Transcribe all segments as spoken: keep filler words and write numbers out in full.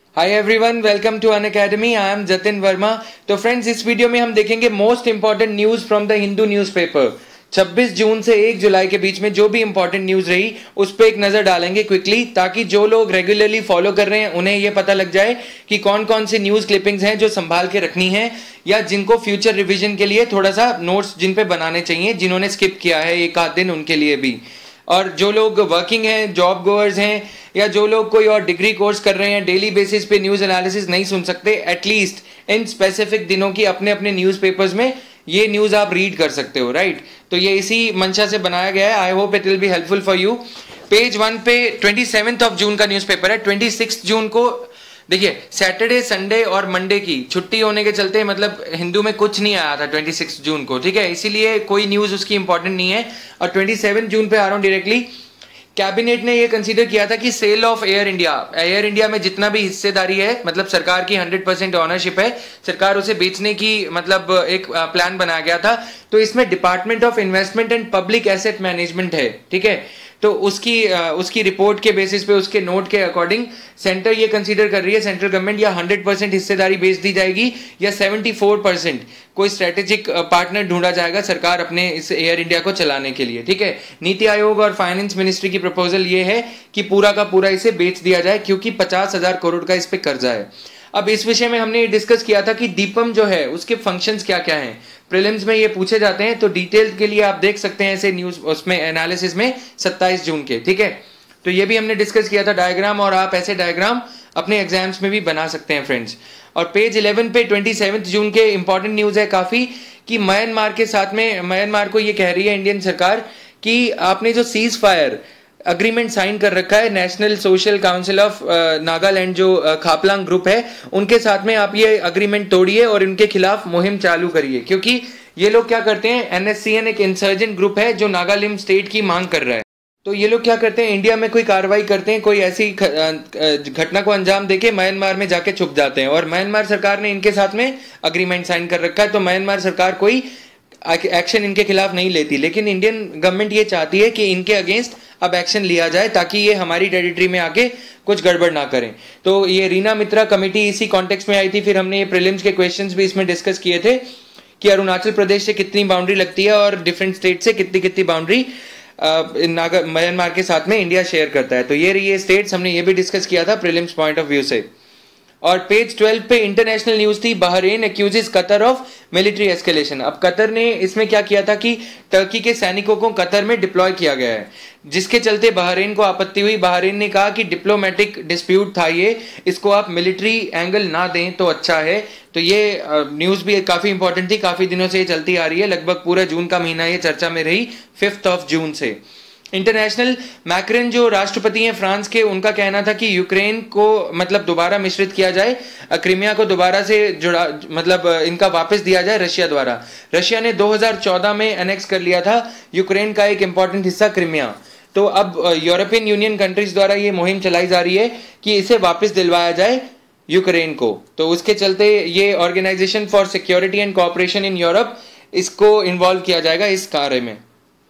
Hi everyone, welcome to Unacademy. I am Jatin Varma. तो friends, इस video में हम देखेंगे most important news from the Hindu newspaper. छब्बीस जून से एक जुलाई के बीच में जो भी इंपॉर्टेंट न्यूज रही उस पर एक नजर डालेंगे क्विकली, ताकि जो लोग रेगुलरली फॉलो कर रहे हैं उन्हें यह पता लग जाए कि कौन कौन सी न्यूज क्लिपिंग्स हैं जो संभाल के रखनी है, या जिनको फ्यूचर रिविजन के लिए थोड़ा सा नोट्स जिन पे बनाने चाहिए, जिन्होंने स्किप किया है एक आध दिन उनके लिए भी। और जो लोग वर्किंग हैं, जॉब गोअर्स हैं, या जो लोग कोई और डिग्री कोर्स कर रहे हैं, डेली बेसिस पे न्यूज एनालिसिस नहीं सुन सकते, एटलीस्ट इन स्पेसिफिक दिनों की अपने अपने न्यूज़पेपर्स में ये न्यूज आप रीड कर सकते हो, राइट। तो ये इसी मंशा से बनाया गया है। I hope it will be helpful for you. Page one पे ट्वेंटी सेवेंथ ऑफ जून का न्यूज़पेपर है। ट्वेंटी सिक्स जून को देखिए, सैटरडे, संडे और मंडे की छुट्टी होने के चलते मतलब हिंदू में कुछ नहीं आया था छब्बीस जून को, ठीक है, इसीलिए कोई न्यूज उसकी इंपॉर्टेंट नहीं है। और सत्ताईस जून पे आ रहा हूं डायरेक्टली। कैबिनेट ने ये कंसीडर किया था कि sale of Air India, Air India में जितना भी हिस्सेदारी है, मतलब सरकार की हंड्रेड परसेंट ऑनरशिप है, सरकार उसे बेचने की मतलब एक प्लान बनाया गया था। तो इसमें department of investment and public asset management है, ठीक है। तो उसकी उसकी रिपोर्ट के बेसिस पे, उसके नोट के अकॉर्डिंग सेंटर ये कंसीडर कर रही है, सेंट्रल गवर्नमेंट या हंड्रेड परसेंट हिस्सेदारी बेच दी जाएगी या सेवेंटी फोर परसेंट कोई स्ट्रेटेजिक पार्टनर ढूंढा जाएगा सरकार अपने इस एयर इंडिया को चलाने के लिए, ठीक है। नीति आयोग और फाइनेंस मिनिस्ट्री की प्रपोजल ये है कि पूरा का पूरा इसे बेच दिया जाए, क्योंकि पचास हजार करोड़ का इस पे कर्जा है। अब इस विषय में हमने डिस्कस किया था कि दीपम जो है उसके फंक्शंस क्या क्या हैं, प्रीलिम्स में ये पूछे जाते हैं। तो डिटेल के लिए आप देख सकते हैं ऐसे न्यूज उसमें एनालिसिस में सत्ताईस जून के, ठीक है। तो ये भी हमने डिस्कस किया था डायग्राम, और आप ऐसे डायग्राम अपने एग्जाम्स में भी बना सकते हैं फ्रेंड्स। और पेज इलेवन पे सत्ताईस जून के इंपॉर्टेंट न्यूज है काफी, कि म्यांमार के साथ में म्यांमार को ये कह रही है इंडियन सरकार कि आपने जो सीज फायर अग्रीमेंट साइन कर रखा है national social council of Nagaland, जो uh, खापलांग ग्रुप है, उनके साथ में आप ये अग्रीमेंट तोड़िए और इनके खिलाफ मुहिम चालू करिए। क्योंकि ये लोग क्या करते हैं, एनएससीएन एक इंसर्जेंट ग्रुप है जो नागालैंड स्टेट की मांग कर रहा है। तो ये लोग क्या करते हैं, इंडिया में कोई कार्रवाई करते हैं, कोई ऐसी घटना को अंजाम देके म्यांमार में जाके छुप जाते हैं, और म्यांमार सरकार ने इनके साथ में अग्रीमेंट साइन कर रखा है। तो म्यांमार सरकार कोई एक्शन इनके खिलाफ नहीं लेती, लेकिन इंडियन गवर्नमेंट ये चाहती है कि इनके अगेंस्ट अब एक्शन लिया जाए, ताकि ये हमारी टेरिटरी में आके कुछ गड़बड़ ना करें। तो ये रीना मित्रा कमेटी इसी कॉन्टेक्स्ट में आई थी। फिर हमने ये प्रीलिम्स के क्वेश्चंस भी इसमें डिस्कस किए थे कि अरुणाचल प्रदेश से कितनी बाउंड्री लगती है और डिफरेंट स्टेट से कितनी कितनी बाउंड्री नागा म्यांमार के साथ में इंडिया शेयर करता है। तो ये रही ये स्टेट्स, हमने ये भी डिस्कस किया था प्रीलिम्स पॉइंट ऑफ व्यू से। और पेज ट्वेल्व पे इंटरनेशनल न्यूज थी, Bahrain accuses Qatar of military escalation. अब कतर ने इसमें क्या किया था कि टर्की के सैनिकों को कतर में डिप्लॉय किया गया है, जिसके चलते बहरीन को आपत्ति हुई। बहरीन ने कहा कि डिप्लोमेटिक डिस्प्यूट था ये, इसको आप मिलिट्री एंगल ना दें तो अच्छा है। तो ये न्यूज भी काफी इंपॉर्टेंट थी, काफी दिनों से ये चलती आ रही है, लगभग पूरा जून का महीना ये चर्चा में रही, फिफ्थ ऑफ जून से। इंटरनेशनल मैक्रन जो राष्ट्रपति हैं फ्रांस के, उनका कहना था कि यूक्रेन को मतलब दोबारा मिश्रित किया जाए, क्रीमिया को दोबारा से जुड़ा मतलब इनका वापस दिया जाए रशिया द्वारा। रशिया ने दो हज़ार चौदह में एनेक्स कर लिया था यूक्रेन का एक इंपॉर्टेंट हिस्सा क्रीमिया। तो अब यूरोपियन यूनियन कंट्रीज द्वारा ये मुहिम चलाई जा रही है कि इसे वापस दिलवाया जाए यूक्रेन को। तो उसके चलते ये organisation for security and cooperation in Europe, इसको इन्वॉल्व किया जाएगा इस कार्य में।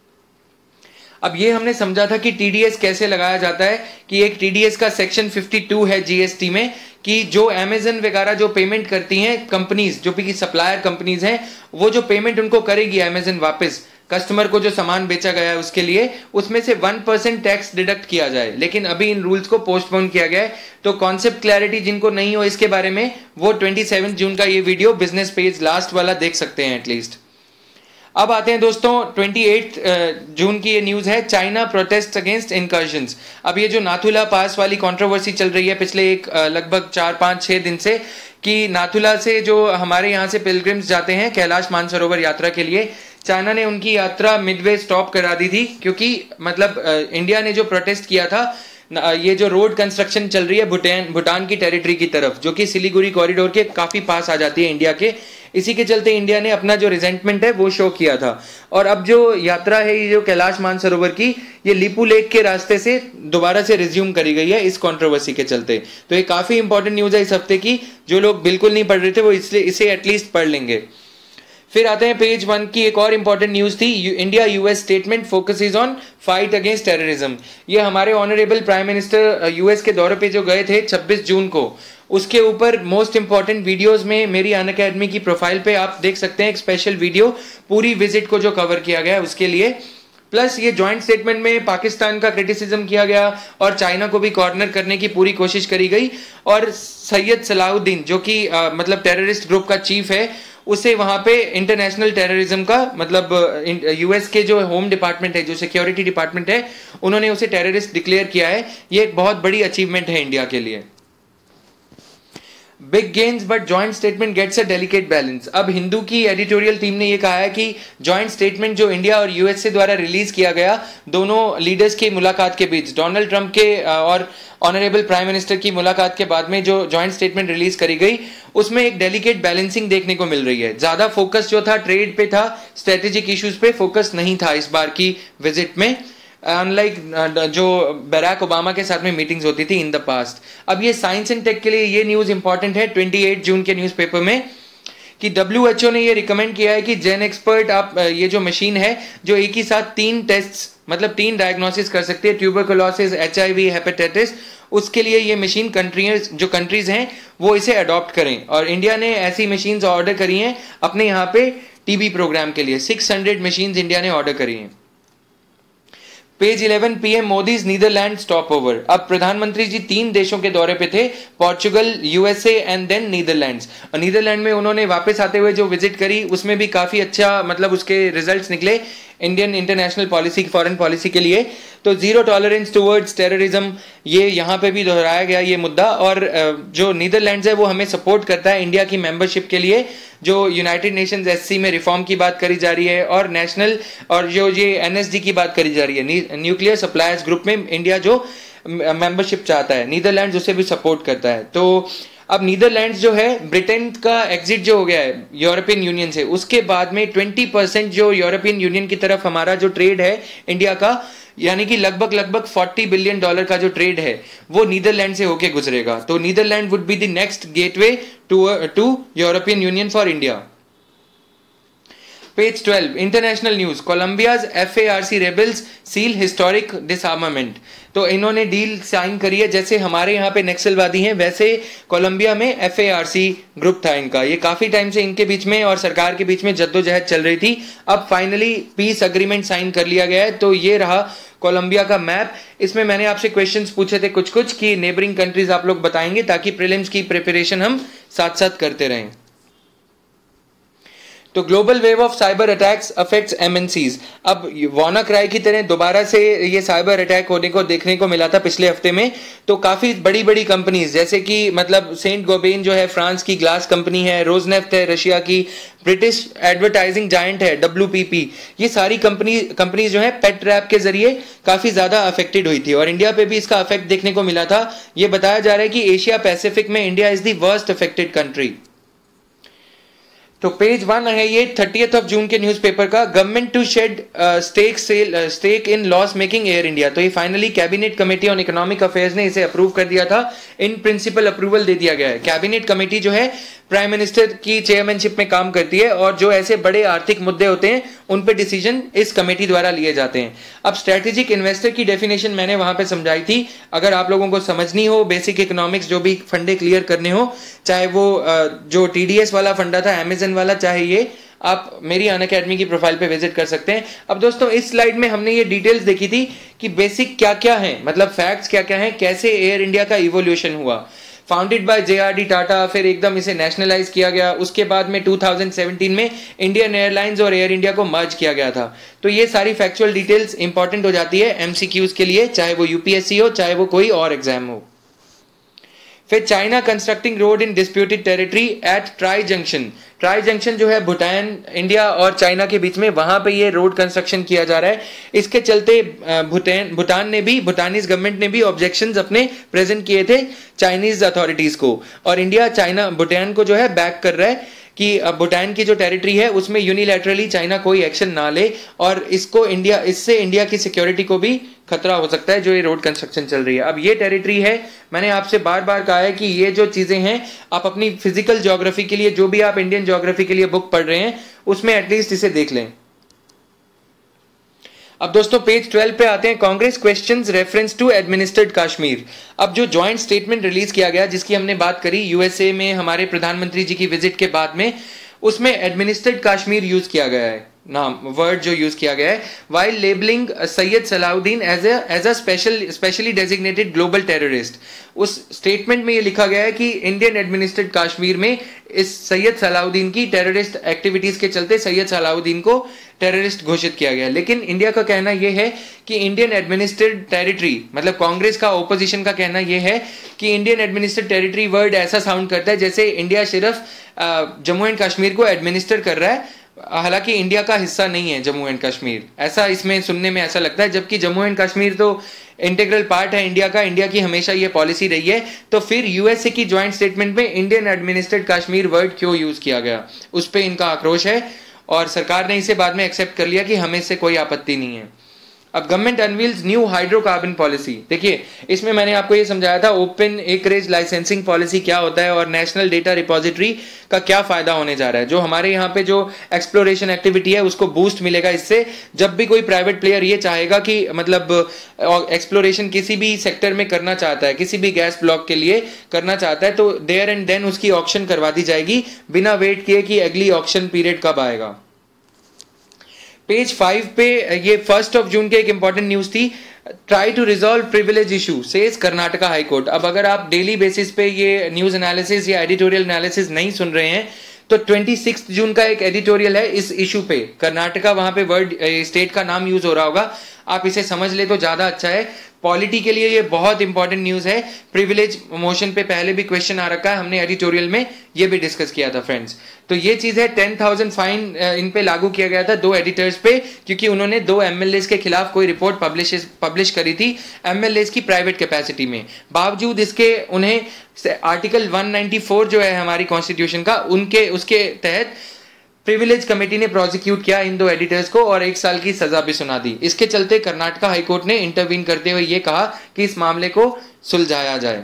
अब ये हमने समझा था कि टीडीएस कैसे लगाया जाता है, कि एक टीडीएस का सेक्शन बावन है जीएसटी में, कि जो अमेजन वगैरह जो पेमेंट करती हैं कंपनीज, जो भी सप्लायर कंपनीज हैं, वो जो पेमेंट उनको करेगी अमेजन वापस कस्टमर को जो सामान बेचा गया है उसके लिए, उसमें से वन परसेंट टैक्स डिडक्ट किया जाए। लेकिन अभी इन रूल्स को पोस्टपोन किया गया है। तो कॉन्सेप्ट क्लैरिटी जिनको नहीं हो इसके बारे में, वो सत्ताईस जून का ये वीडियो बिजनेस पेज लास्ट वाला देख सकते हैं एटलीस्ट। अब आते हैं दोस्तों अट्ठाईस जून की ये न्यूज है, चाइना प्रोटेस्ट अगेंस्ट इनकर्जन्स। अब ये जो नाथुला पास वाली कंट्रोवर्सी चल रही है पिछले एक लगभग चार पाँच छः दिन से, कि नाथुला से जो हमारे यहाँ से पिलग्रिम्स जाते हैं कैलाश मानसरोवर यात्रा के लिए, चाइना ने उनकी यात्रा मिडवे स्टॉप करा दी थी, क्योंकि मतलब इंडिया ने जो प्रोटेस्ट किया था, ये जो रोड कंस्ट्रक्शन चल रही है भूटान भूटान की टेरिटरी की तरफ, जो कि सिलीगुड़ी कॉरिडोर के काफी पास आ जाती है इंडिया के, इसी के चलते इंडिया ने अपना जो रिजेंटमेंट है वो शो किया था। और अब जो यात्रा है ये जो कैलाश मानसरोवर की, ये लिपू लेक के रास्ते से दोबारा से रिज्यूम करी गई है इस कंट्रोवर्सी के चलते। तो ये काफी इंपॉर्टेंट न्यूज है इस हफ्ते की, जो लोग बिल्कुल नहीं पढ़ रहे थे वो इसलिए इसे एटलीस्ट पढ़ लेंगे। फिर आते हैं पेज वन की एक और इंपॉर्टेंट न्यूज थी, India US statement focuses on fight against terrorism. ये हमारे ऑनरेबल प्राइम मिनिस्टर यूएस के दौरे पे जो गए थे छब्बीस जून को, उसके ऊपर मोस्ट इंपॉर्टेंट वीडियोस में मेरी अनअकैडमी की प्रोफाइल पे आप देख सकते हैं एक स्पेशल वीडियो पूरी विजिट को जो कवर किया गया है उसके लिए। प्लस ये जॉइंट स्टेटमेंट में पाकिस्तान का क्रिटिसिज्म किया गया और चाइना को भी कॉर्नर करने की पूरी कोशिश करी गई, और सैयद सलाहुद्दीन जो कि मतलब टेररिस्ट ग्रुप का चीफ है, उसे वहां पे इंटरनेशनल टेररिज्म का मतलब यूएस के जो होम डिपार्टमेंट है, जो सिक्योरिटी डिपार्टमेंट है, उन्होंने उसे टेररिस्ट डिक्लेयर किया है। ये एक बहुत बड़ी अचीवमेंट है इंडिया के लिए। Big gains but joint statement gets a delicate balance. अब हिंदू की एडिटोरियल टीम ने ये कहा है कि जॉइंट स्टेटमेंट जो इंडिया और यूएसए द्वारा रिलीज किया गया दोनों लीडर्स की मुलाकात के बीच, डोनाल्ड ट्रंप के और ऑनरेबल प्राइम मिनिस्टर की मुलाकात के बाद में जो जॉइंट स्टेटमेंट रिलीज करी गई, उसमें एक डेलिकेट बैलेंसिंग देखने को मिल रही है। ज्यादा फोकस जो था ट्रेड पे था, स्ट्रेटेजिक इश्यूज पे फोकस नहीं था इस बार की विजिट में, अनलाइक uh, जो बराक ओबामा के साथ में मीटिंग्स होती थी इन द पास्ट। अब ये साइंस एंड टेक के लिए ये न्यूज इंपॉर्टेंट है अट्ठाईस जून के न्यूज़पेपर में कि डब्ल्यू एच ओ ने ये रिकमेंड किया है कि जेन एक्सपर्ट आप ये जो मशीन है जो एक ही साथ तीन टेस्ट मतलब तीन डायग्नोसिस कर सकती है, tuberculosis, H I V, hepatitis, उसके लिए ये मशीन कंट्रीज जो कंट्रीज हैं वो इसे अडॉप्ट करें। और इंडिया ने ऐसी मशीन्स ऑर्डर करी हैं अपने यहाँ पे टीबी प्रोग्राम के लिए। सिक्स हंड्रेड मशीन्स इंडिया ने ऑर्डर करी हैं। Page eleven, PM Modi's Netherland stop over. अब प्रधानमंत्री जी तीन देशों के दौरे पे थे, Portugal, USA and then Netherlands. और नीदरलैंड में उन्होंने वापस आते हुए जो विजिट करी उसमें भी काफी अच्छा मतलब उसके रिजल्ट्स निकले Indian international policy, foreign policy के लिए। तो जीरो टॉलरेंस टुवर्ड्स टेररिज्म, ये यहाँ पे भी दोहराया गया ये मुद्दा। और जो नीदरलैंड्स है वो हमें सपोर्ट करता है इंडिया की मेंबरशिप के लिए, जो यूनाइटेड नेशंस एससी में रिफॉर्म की बात करी जा रही है, और नेशनल और जो ये एनएसडी की बात करी जा रही है, न्यूक्लियर सप्लायर्स ग्रुप में इंडिया जो मेंबरशिप चाहता है, नीदरलैंड्स उसे भी सपोर्ट करता है। तो अब नीदरलैंड्स जो है, ब्रिटेन का एग्जिट जो हो गया है यूरोपियन यूनियन से, उसके बाद में ट्वेंटी परसेंट जो यूरोपियन यूनियन की तरफ हमारा जो ट्रेड है इंडिया का, यानी कि लगभग लगभग चालीस बिलियन डॉलर का जो ट्रेड है वो नीदरलैंड से होके गुजरेगा। तो Netherland would be the next gateway to to European Union for India. Page twelve, international news, Colombia's FARC rebels seal historic disarmament. तो इन्होंने डील साइन करी है, जैसे हमारे यहाँ पे नक्सलवादी हैं वैसे कोलंबिया में एफएआरसी ग्रुप था इनका। ये काफी टाइम से इनके बीच में और सरकार के बीच में जद्दोजहद चल रही थी, अब फाइनली पीस अग्रीमेंट साइन कर लिया गया है। तो ये रहा कोलंबिया का मैप। इसमें मैंने आपसे क्वेश्चंस पूछे थे कुछ कुछ कि नेबरिंग कंट्रीज आप लोग बताएंगे, ताकि प्रीलिम्स की प्रिपरेशन हम साथ साथ करते रहें। तो global wave of cyber attacks affects MNCs. अब वानाक्राई की तरह दोबारा से ये साइबर अटैक होने को देखने को मिला था पिछले हफ्ते में। तो काफी बड़ी बड़ी कंपनीज जैसे कि मतलब सेंट गोबेन जो है फ्रांस की ग्लास कंपनी है, रोजनेफ्ट है रशिया की, ब्रिटिश एडवर्टाइजिंग जायंट है डब्ल्यूपीपी, ये सारी कंपनी कंपनीज जो है पेट ट्रैप के जरिए काफी ज्यादा अफेक्टेड हुई थी और इंडिया पे भी इसका अफेक्ट देखने को मिला था। ये बताया जा रहा है कि एशिया पैसिफिक में India is the worst affected country. तो पेज वन है ये थर्टियथ ऑफ जून के न्यूज़पेपर का, government to shed stake sale stake in loss making Air India. तो ये finally cabinet committee on economic affairs ने इसे अप्रूव कर दिया था, इन प्रिंसिपल अप्रूवल दे दिया गया है। कैबिनेट कमेटी जो है प्राइम मिनिस्टर की चेयरमैनशिप में काम करती है और जो ऐसे बड़े आर्थिक मुद्दे होते हैं उन पे डिसीजन इस कमेटी द्वारा लिए जाते हैं। अब स्ट्रेटेजिक इन्वेस्टर की डेफिनेशन मैंने वहां पे समझाई थी, अगर आप लोगों को समझनी हो बेसिक इकोनॉमिक्स, जो भी फंडे क्लियर करने हो, चाहे वो जो टीडीएस वाला फंडा था अमेजन वाला, चाहे ये, आप मेरी अनअकैडमी की प्रोफाइल पे विजिट कर सकते हैं। अब दोस्तों इस स्लाइड में हमने ये डिटेल्स देखी थी कि बेसिक क्या क्या है, मतलब फैक्ट्स क्या क्या है, कैसे एयर इंडिया का इवोल्यूशन हुआ। Founded by J R D Tata, फिर एकदम इसे नेशनलाइज किया गया, उसके बाद में टू थाउजेंड सेवेंटीन में इंडियन एयरलाइंस और एयर इंडिया को मर्ज किया गया था। तो ये सारी फैक्चुअल डिटेल्स इंपॉर्टेंट हो जाती है एमसीक्यूज के लिए, चाहे वो यूपीएससी हो चाहे वो कोई और एग्जाम हो। फिर China constructing road in disputed territory at tri junction. Tri junction जो है भूटान, इंडिया और चाइना के बीच में, वहां पे ये रोड कंस्ट्रक्शन किया जा रहा है। इसके चलते भूटान भूटान ने भी, भूटानीज गवर्नमेंट ने भी ऑब्जेक्शंस अपने प्रेजेंट किए थे चाइनीज अथॉरिटीज को, और इंडिया चाइना भूटान को जो है बैक कर रहा है कि भूटान की जो टेरिटरी है उसमें यूनिलैटरली चाइना कोई एक्शन ना ले, और इसको इंडिया इससे इंडिया की सिक्योरिटी को भी खतरा हो सकता है जो ये रोड कंस्ट्रक्शन चल रही है। अब ये टेरिटरी है, मैंने आपसे बार बार कहा है कि ये जो चीजें हैं आप अपनी फिजिकल ज्योग्राफी के लिए, जो भी आप इंडियन ज्योग्राफी के लिए बुक पढ़ रहे हैं उसमें एटलीस्ट इसे देख लें। अब दोस्तों पेज ट्वेल्व पे आते हैं। Congress questions reference to administered Kashmir. अब जो जॉइंट स्टेटमेंट रिलीज किया गया जिसकी हमने बात करी यूएसए में हमारे प्रधानमंत्री जी की विजिट के बाद में, उसमें एडमिनिस्ट्रेड कश्मीर यूज किया गया है, नाम वर्ड जो यूज किया गया है, while labelling Syed Salahuddin as a as a special specially designated global terrorist. उस स्टेटमेंट में ये लिखा गया है कि इंडियन एडमिनिस्ट्रेड कश्मीर में इस सैयद सलाउद्दीन की टेररिस्ट एक्टिविटीज के चलते सैयद सलाउद्दीन को टेररिस्ट घोषित किया गया। लेकिन इंडिया का कहना यह है कि इंडियन एडमिनिस्ट्रेड टेरिटरी, मतलब कांग्रेस का ओपोजिशन का कहना यह है कि इंडियन एडमिनिस्ट्रेड टेरिटरी वर्ड ऐसा साउंड करता है जैसे इंडिया सिर्फ जम्मू एंड कश्मीर को एडमिनिस्टर कर रहा है, हालांकि इंडिया का हिस्सा नहीं है जम्मू एंड कश्मीर, ऐसा इसमें सुनने में ऐसा लगता है। जबकि जम्मू एंड कश्मीर तो इंटीग्रल पार्ट है इंडिया का, इंडिया की हमेशा ये पॉलिसी रही है। तो फिर यूएसए की ज्वाइंट स्टेटमेंट में इंडियन एडमिनिस्ट्रेड कश्मीर वर्ड क्यों यूज किया गया, उस पर इनका आक्रोश है और सरकार ने इसे बाद में एक्सेप्ट कर लिया कि हमें इससे कोई आपत्ति नहीं है। अब government unveils new hydrocarbon policy. देखिए इसमें मैंने आपको ये समझाया था ओपन एकरेज लाइसेंसिंग पॉलिसी क्या होता है और नेशनल डेटा रिपोजिटरी का क्या फायदा होने जा रहा है। जो हमारे यहाँ पे जो एक्सप्लोरेशन एक्टिविटी है उसको बूस्ट मिलेगा इससे। जब भी कोई प्राइवेट प्लेयर ये चाहेगा कि मतलब एक्सप्लोरेशन किसी भी सेक्टर में करना चाहता है, किसी भी गैस ब्लॉक के लिए करना चाहता है, तो देयर एंड देन उसकी ऑक्शन करवा दी जाएगी बिना वेट किए कि अगली ऑक्शन पीरियड कब आएगा। पेज फाइव पे ये फर्स्ट ऑफ जून के एक इंपॉर्टेंट न्यूज थी, try to resolve privilege issue says Karnataka high court. अब अगर आप डेली बेसिस पे ये न्यूज एनालिसिस या एडिटोरियल एनालिसिस नहीं सुन रहे हैं तो छब्बीस जून का एक एडिटोरियल है इस इशू पे। कर्नाटका वहां पे वर्ड स्टेट का नाम यूज हो रहा होगा, आप इसे समझ ले तो ज्यादा अच्छा है। पॉलिटी के लिए ये बहुत इंपॉर्टेंट न्यूज है। प्रिविलेज मोशन पे पहले भी क्वेश्चन आ रखा है, हमने एडिटोरियल में ये भी डिस्कस किया था फ्रेंड्स। तो ये चीज है, टेन थाउजेंड फाइन इन पे लागू किया गया था दो एडिटर्स पे, क्योंकि उन्होंने दो एमएलए के खिलाफ कोई रिपोर्ट पब्लिश पब्लिश करी थी एमएलए की प्राइवेट कैपेसिटी में। बावजूद इसके उन्हें आर्टिकल वन नाइंटी फोर जो है हमारी कॉन्स्टिट्यूशन का, उनके उसके तहत प्रिविलेज कमेटी ने प्रोसिक्यूट किया इन दो एडिटर्स को और एक साल की सजा भी सुना दी। इसके चलते कर्नाटका हाईकोर्ट ने इंटरवीन करते हुए यह कहा कि इस मामले को सुलझाया जाए।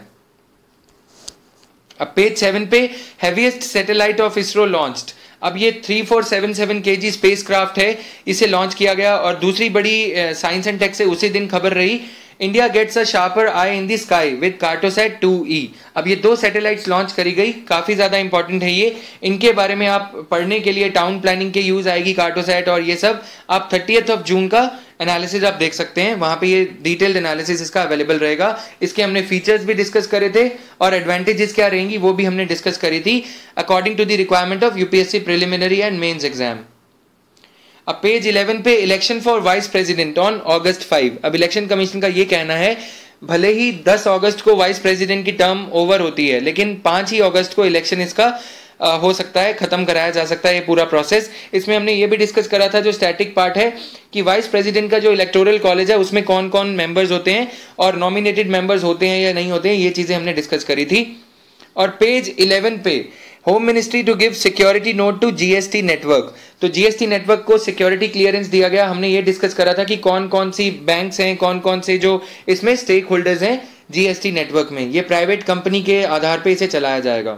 अब पेज सेवन पे heaviest satellite of ISRO launched. अब ये three four seven seven kg spacecraft है, इसे लॉन्च किया गया। और दूसरी बड़ी साइंस एंड टेक से उसी दिन खबर रही, India gets a sharper eye in the sky with Cartosat two E. अब ये दो सैटेलाइट्स लॉन्च करी गई, काफी ज्यादा इंपॉर्टेंट है ये। इनके बारे में आप पढ़ने के लिए टाउन प्लानिंग के यूज आएगी कार्टोसैट और ये सब। आप थर्टियथ ऑफ जून का एनालिसिस आप देख सकते हैं, वहां पे ये डिटेल्ड एनालिसिस इसका अवेलेबल रहेगा। इसके हमने फीचर्स भी डिस्कस करे थे और एडवांटेजेस क्या रहेंगी वो भी हमने डिस्कस करी थी according to the requirement of UPSC preliminary and mains exam. अब पेज इलेवन पे election for vice president on August five. अब इलेक्शन कमीशन का ये कहना है भले ही दस अगस्त को वाइस प्रेसिडेंट की टर्म ओवर होती है, लेकिन पांच ही अगस्त को इलेक्शन इसका आ, हो सकता है, खत्म कराया जा सकता है ये पूरा प्रोसेस। इसमें हमने ये भी डिस्कस करा था जो स्टैटिक पार्ट है कि वाइस प्रेसिडेंट का जो इलेक्टोरल कॉलेज है उसमें कौन कौन मेंबर्स होते हैं और नॉमिनेटेड मेंबर्स होते हैं या नहीं होते हैं, ये चीजें हमने डिस्कस करी थी। और पेज इलेवन पे home ministry to give security note to GST network. तो जीएसटी नेटवर्क को सिक्योरिटी क्लियरेंस दिया गया। हमने ये डिस्कस करा था कि कौन कौन सी बैंक्स हैं, कौन कौन से जो इसमें स्टेक होल्डर्स हैं जीएसटी नेटवर्क में। ये प्राइवेट कंपनी के आधार पे इसे चलाया जाएगा।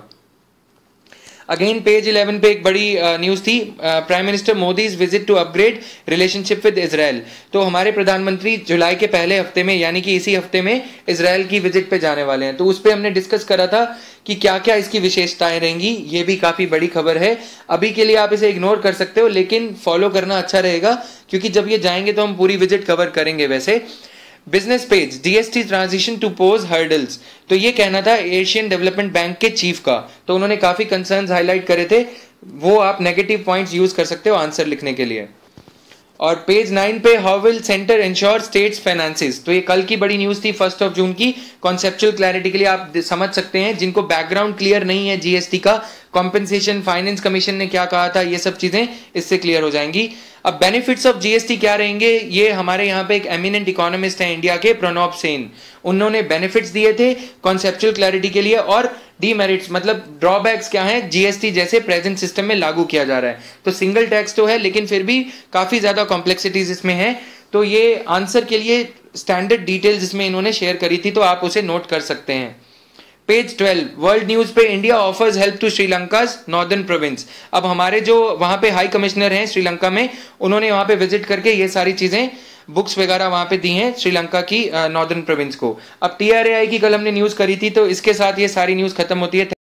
अगेन पेज इलेवन पे एक बड़ी न्यूज थी, prime minister Modi's visit to upgrade relationship with Israel. तो हमारे प्रधानमंत्री जुलाई के पहले हफ्ते में यानी कि इसी हफ्ते में इजराइल की विजिट पे जाने वाले हैं। तो उस पर हमने डिस्कस करा था कि क्या क्या इसकी विशेषताएं रहेंगी। ये भी काफी बड़ी खबर है, अभी के लिए आप इसे इग्नोर कर सकते हो लेकिन फॉलो करना अच्छा रहेगा क्योंकि जब ये जाएंगे तो हम पूरी विजिट कवर करेंगे। वैसे business page GST transition to pose hurdles. तो ये कहना था एशियन डेवलपमेंट बैंक के चीफ का, तो उन्होंने काफी कंसर्न्स हाईलाइट करे थे, वो आप नेगेटिव पॉइंट्स यूज कर सकते हो आंसर लिखने के लिए। और पेज नाइन पे how will centre ensure states finances. तो ये कल की बड़ी न्यूज थी फर्स्ट ऑफ जून की। कॉन्सेप्चुअल क्लैरिटी के लिए आप समझ सकते हैं जिनको बैकग्राउंड क्लियर नहीं है जीएसटी का, कॉम्पेंसेशन फाइनेंस कमीशन ने क्या कहा था, ये सब चीजें इससे क्लियर हो जाएंगी। अब बेनिफिट्स ऑफ जीएसटी क्या रहेंगे, ये हमारे यहाँ पे एक एमिनेंट इकोनॉमिस्ट है इंडिया के प्रणब सेन, उन्होंने बेनिफिट्स दिए थे कॉन्सेप्चुअल क्लैरिटी के लिए। और डीमेरिट्स मतलब ड्रॉबैक्स क्या हैं जीएसटी जैसे प्रेजेंट सिस्टम में लागू किया जा रहा है। तो सिंगल टैक्स तो है लेकिन फिर भी काफी ज्यादा कॉम्प्लेक्सिटीज इसमें है। तो ये आंसर के लिए स्टैंडर्ड डिटेल्स इसमें इन्होंने शेयर करी थी, तो आप उसे नोट कर सकते हैं। पेज ट्वेल्व, वर्ल्ड न्यूज पे India offers help to Sri Lanka northern province. अब हमारे जो वहां पे हाई कमिश्नर हैं श्रीलंका में, उन्होंने वहां पे विजिट करके ये सारी चीजें, बुक्स वगैरह वहां पे दी हैं श्रीलंका की नॉर्दर्न प्रोविंस को। अब टीआरएआई की कल हमने न्यूज करी थी, तो इसके साथ ये सारी न्यूज खत्म होती है।